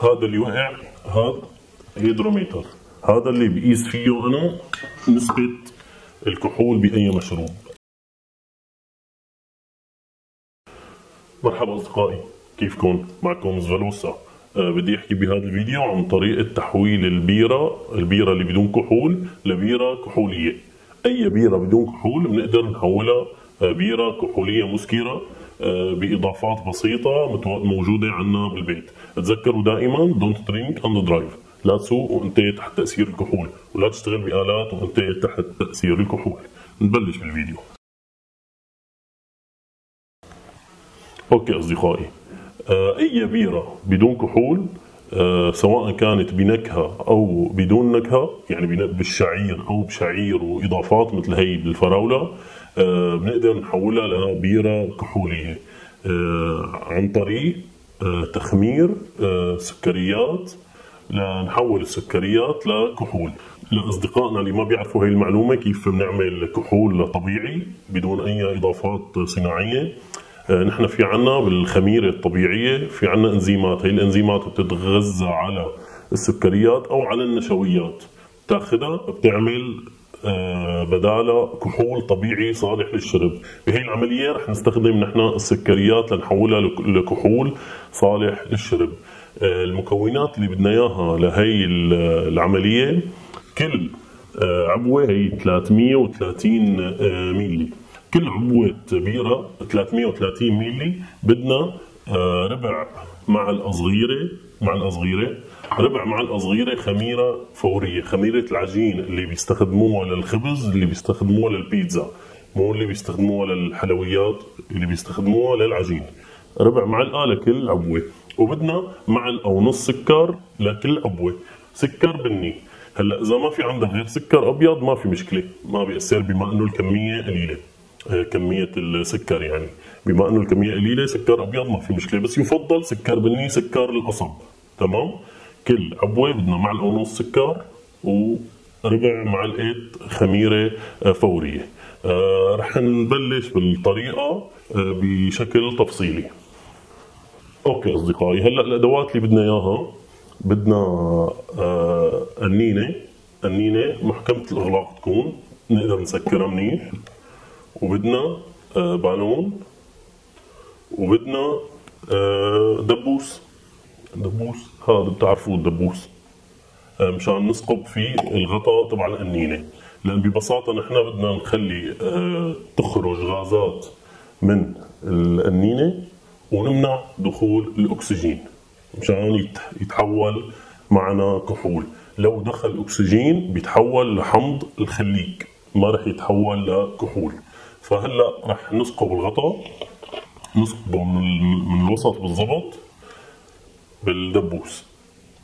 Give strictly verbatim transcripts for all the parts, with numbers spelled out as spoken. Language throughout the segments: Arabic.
هذا اللي وقع هذا هيدروميتر، هذا اللي بقيس فيه أنا نسبة الكحول بأي مشروب. مرحبا أصدقائي، كيفكم؟ معكم زفالوسا. أه بدي أحكي بهذا الفيديو عن طريقة تحويل البيرة البيرة اللي بدون كحول لبيرة كحولية. أي بيرة بدون كحول بنقدر نحولها بيرة كحولية مسكرة بإضافات بسيطة موجودة عندنا بالبيت. تذكروا دائما don't drink and drive، لا تسوق وأنت تحت تأثير الكحول، ولا تشتغل بآلات وأنت تحت تأثير الكحول. نبلش بالفيديو. أوكي أصدقائي، أي بيرة بدون كحول سواء كانت بنكهة أو بدون نكهة، يعني بالشعير أو بشعير وإضافات مثل هي بالفراولة، بنقدر نحولها لبيرة كحولية عن طريق تخمير سكريات، لنحول السكريات لكحول. لأصدقائنا اللي ما بيعرفوا هي المعلومة كيف بنعمل كحول طبيعي بدون أي إضافات صناعية، نحن في عنا بالخميرة الطبيعية في عنا انزيمات. هي الانزيمات بتتغذى على السكريات او على النشويات، بتاخذها بتعمل بدالها كحول طبيعي صالح للشرب. بهي العملية رح نستخدم نحن السكريات لنحولها لكحول صالح للشرب. المكونات اللي بدنا اياها لهي العملية، كل عبوة هي ثلاثمية وثلاثين ميلي، كل عبوة بيرة ثلاثمية وثلاثين ميلي بدنا ربع معلقة صغيرة معلقة صغيرة ربع معلقة صغيرة خميرة فورية، خميرة العجين اللي بيستخدموها للخبز، اللي بيستخدموها للبيتزا، مو اللي بيستخدموها للحلويات، اللي بيستخدموها للعجين. ربع معلقة لكل عبوة، وبدنا معلقة ونص سكر لكل عبوة، سكر بني. هلا إذا ما في عندك غير سكر أبيض ما في مشكلة، ما بيأثر بما إنه الكمية قليلة، كمية السكر يعني بما انه الكمية قليلة سكر ابيض ما في مشكلة، بس يفضل سكر بني، سكر القصب. تمام. كل عبوة بدنا معلقة ونص سكر وربع معلقة خميرة فورية. آه رح نبلش بالطريقة آه بشكل تفصيلي. اوكي اصدقائي، هلا الادوات اللي بدنا اياها، بدنا آه قنينة قنينة محكمة الاغلاق تكون نقدر نسكرها منيح، وبدنا آه بالون، وبدنا آه دبوس. دبوس هذا بتعرفوه الدبوس، آه مشان نثقب فيه الغطاء تبع القنينة. لأن ببساطة نحن بدنا نخلي آه تخرج غازات من القنينة ونمنع دخول الأكسجين مشان يتحول معنا كحول. لو دخل أكسجين بيتحول لحمض الخليك، ما رح يتحول لكحول. فهلا رح نثقب الغطاء، نثقبه من, من الوسط بالضبط بالدبوس.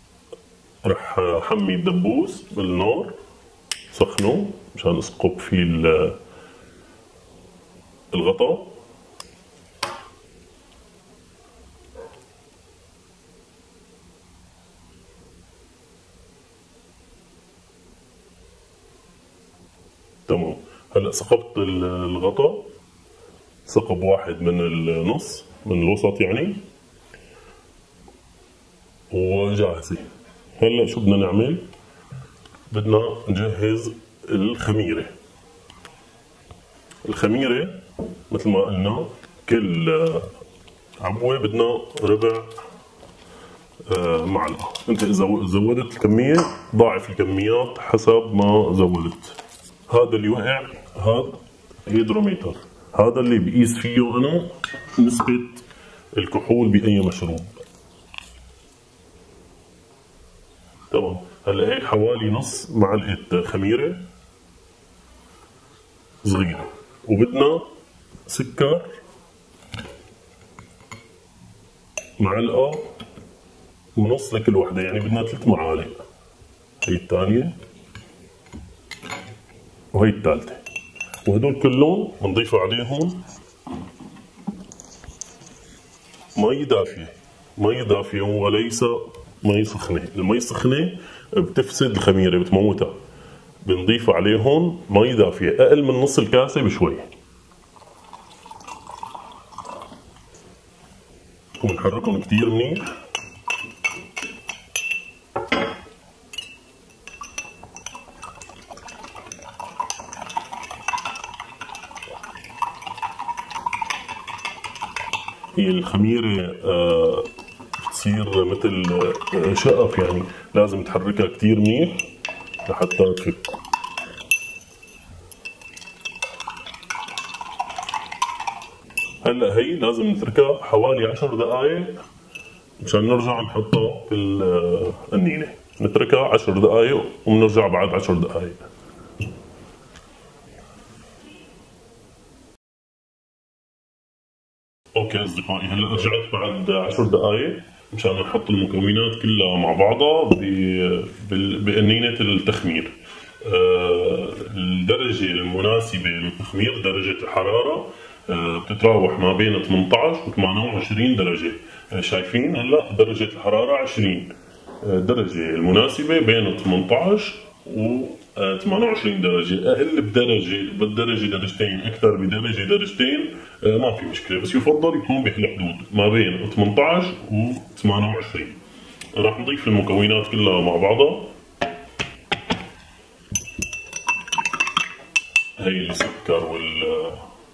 رح حمي الدبوس بالنار، سخنه مشان اسقب فيه الغطاء. تمام. هلا ثقبت الغطاء ثقب واحد من النص من الوسط يعني، وجاهزة. هلا شو بدنا نعمل؟ بدنا نجهز الخميرة. الخميرة مثل ما قلنا كل عبوة بدنا ربع معلقة. انت اذا زودت الكمية ضاعف الكميات حسب ما زودت. هذا اللي وقع هذا هيدروميتر، هذا اللي بقيس فيه أنا نسبة الكحول بأي مشروب. تمام. هلا هيك حوالي نص معلقة خميرة صغيرة، وبدنا سكر معلقة ونص لكل وحدة، يعني بدنا ثلاث معالق. هي الثانية وهي الثالثة، وهدول كلهم بنضيف عليهم مي دافية. مي دافية وليس مي سخنة، المي سخنة بتفسد الخميرة بتموتها. بنضيف عليهم مي دافية أقل من نص الكاسة بشوي، ونحركهم كتير منيح هي الخميره آه تصير مثل آه شقف، يعني لازم تحركها كثير منيح لحتى تفك. هلا هي لازم نتركها حوالي عشر دقائق مشان نرجع نحطها في القنينه. نتركها عشر دقائق وبنرجع بعد عشر دقائق. اوكي اصدقائي، هلا رجعت بعد عشر دقائق مشان نحط المكونات كلها مع بعضها بقنينه التخمير. آه الدرجه المناسبه للتخمير درجه الحراره آه بتتراوح ما بين ثمانية عشر و ثمانية وعشرين درجه. آه شايفين هلا درجه الحراره عشرين. آه الدرجه المناسبه بين ثمانية عشر و ثمانية وعشرين درجة. أقل بدرجة بالدرجة درجتين، أكثر بدرجة درجتين آه ما في مشكلة، بس يفضل يكون بهالحدود ما بين ثمانية عشر و ثمانية وعشرين. راح نضيف المكونات كلها مع بعضها. هي السكر وال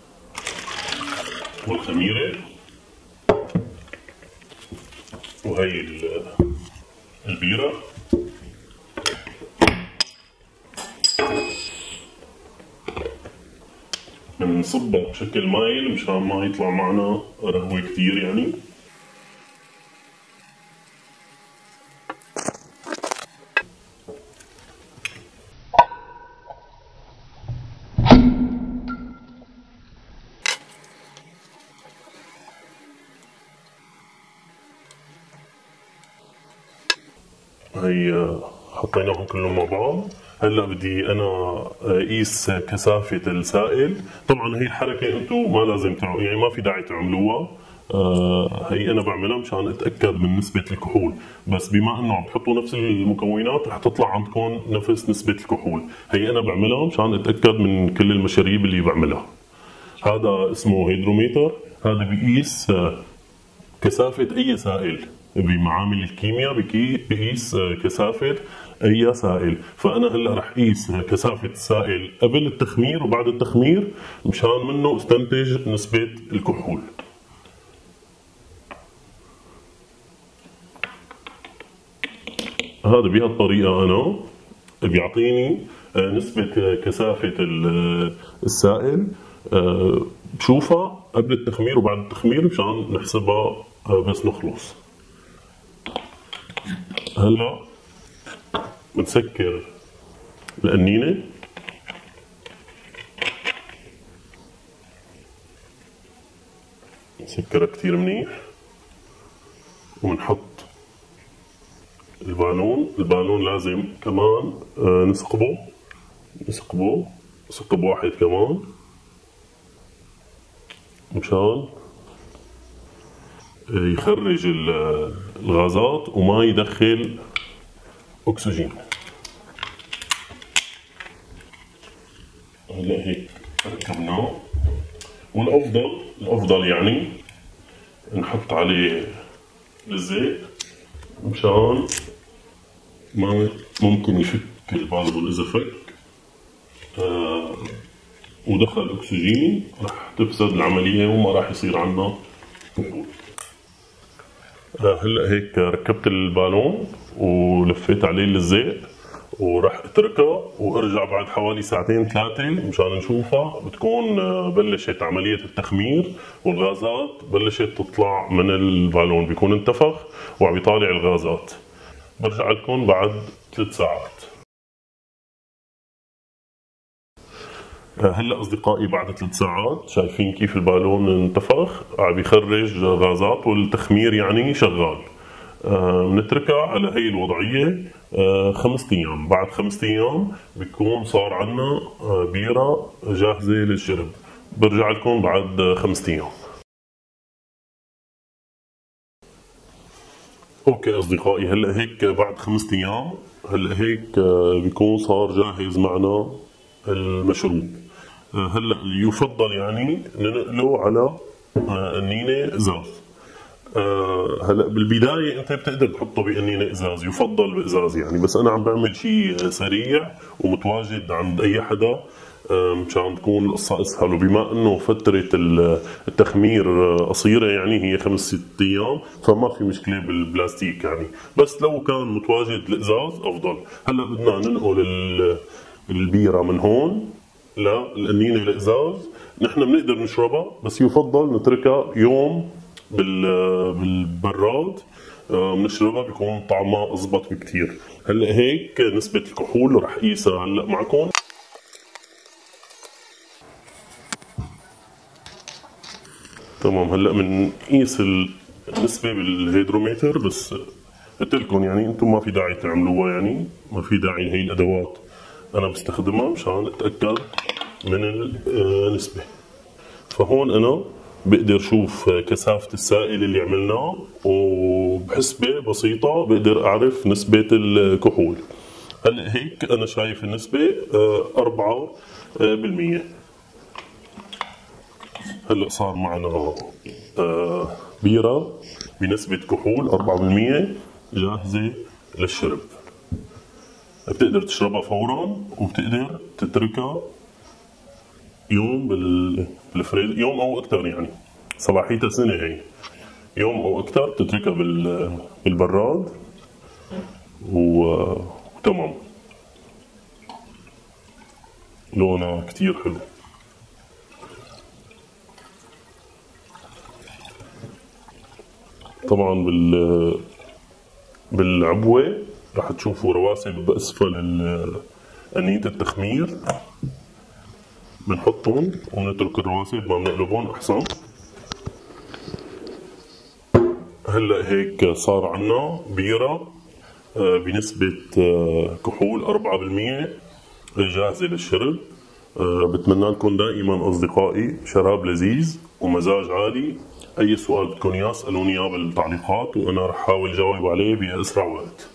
والخميرة، وهي البيرة، بنصبها بشكل مايل مشان ما يطلع معنا رهوة كتير يعني. هي حطيناهم كلهم مع بعض. هلا بدي انا اقيس كثافه السائل. طبعا هي الحركه انتم ما لازم تعملوا، يعني ما في داعي تعملوها. آه هي انا بعملها مشان اتاكد من نسبه الكحول، بس بما انه عم تحطوا نفس المكونات رح تطلع عندكم نفس نسبه الكحول. هي انا بعملها مشان اتاكد من كل المشاريب اللي بعملها. هذا اسمه هيدروميتر، هذا بيقيس كثافه اي سائل. بمعامل الكيمياء بقيس كثافة أي سائل. فأنا هلا رح قيس كثافة السائل قبل التخمير وبعد التخمير مشان منه استنتج نسبة الكحول. هذا بهالطريقة أنا بيعطيني نسبة كثافة السائل، بشوفها قبل التخمير وبعد التخمير مشان نحسبها بس نخلص. هلا بنسكر القنينة. نسكرها كتير منيح وبنحط البالون. البالون لازم كمان نثقبه نثقبه ثقب واحد كمان مشان يخرج الغازات وما يدخل اكسجين. هلا هيك ركبناه، والافضل الافضل يعني نحط عليه الزيت مشان ما ممكن يفك البالون. اذا فك آه ودخل اكسجين رح تفسد العمليه وما راح يصير عندنا كحول. هلا هيك ركبت البالون ولفيت عليه الزيت وراح اتركها وارجع بعد حوالي ساعتين ثلاثه مشان نشوفها بتكون بلشت عمليه التخمير والغازات بلشت تطلع من البالون، بيكون انتفخ وعم يطالع الغازات. برجع لكم بعد ثلاث ساعات. هلا اصدقائي بعد ثلاث ساعات شايفين كيف البالون انتفخ عم يخرج غازات والتخمير يعني شغال. بنتركها آه على هي الوضعيه آه خمس ايام. بعد خمس ايام بيكون صار عندنا آه بيره جاهزه للشرب. برجع لكم بعد خمس ايام. اوكي اصدقائي، هلا هيك بعد خمس ايام هلا هيك آه بيكون صار جاهز معنا المشروب. هلا يفضل يعني ننقله على قنينه ازاز. هلا بالبدايه انت بتقدر تحطه بقنينه ازاز، يفضل بازاز يعني، بس انا عم بعمل شيء سريع ومتواجد عند اي حدا مشان تكون القصة اسهل. وبما انه فترة التخمير قصيرة يعني هي خمس ست ايام، فما في مشكلة بالبلاستيك يعني، بس لو كان متواجد الازاز افضل. هلا بدنا ننقل البيرة من هون للقنينة الازاز، نحن بنقدر نشربها بس يفضل نتركها يوم بالبراد بنشربها، بيكون طعمها اضبط بكثير. هلا هيك نسبة الكحول رح قيسها هلا معكم. تمام، هلا بنقيس النسبة بالهيدرومتر، بس قلت لكم يعني انتم ما في داعي تعملوها، يعني ما في داعي لهي الادوات، انا بستخدمها مشان اتاكد من النسبة. فهون انا بقدر شوف كثافة السائل اللي عملناه، وبحسبة بسيطة بقدر اعرف نسبة الكحول. هلا هيك انا شايف النسبة أربعة بالمية. هلا صار معنا بيرة بنسبة كحول أربعة بالمية جاهزة للشرب. بتقدر تشربها فورا، وبتقدر تتركها يوم بالفريزر، يوم او اكثر، يعني صلاحيتها سنة هي، يوم او اكثر تتركها بالبراد وتمام. لونها كثير حلو. طبعا بال بالعبوة راح تشوفوا رواسب بأسفل قنينة التخمير، بنحطهم ونترك الرواسب، ما بنقلبهم أحسن. هلا هيك صار عنا بيرة بنسبة كحول أربعة بالمية جاهزة للشرب. بتمنى لكم دائما أصدقائي شراب لذيذ ومزاج عالي. أي سؤال بدكم إياه اسألوني إياه بالتعليقات، وأنا رح أحاول جاوب عليه بأسرع وقت.